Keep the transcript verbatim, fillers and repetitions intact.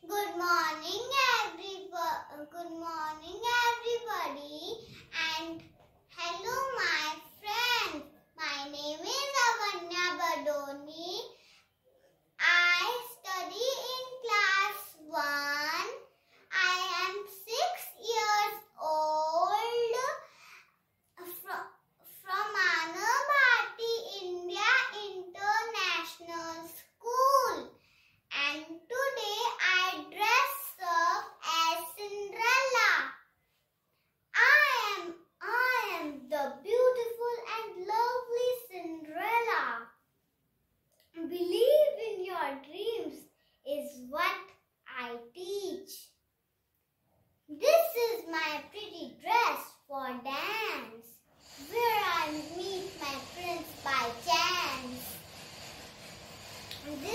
Good morning, everybody. Good morning, everybody, and hello, my friends. My name is Avanya Badoni. I study in class one. I am six years old from, from Anabhati, India International School. And today I dress up as Cinderella. I am, I am the beautiful and lovely Cinderella. Believe in your dreams is what I teach. This is my pretty dress for dance, where I meet my prince by chance. This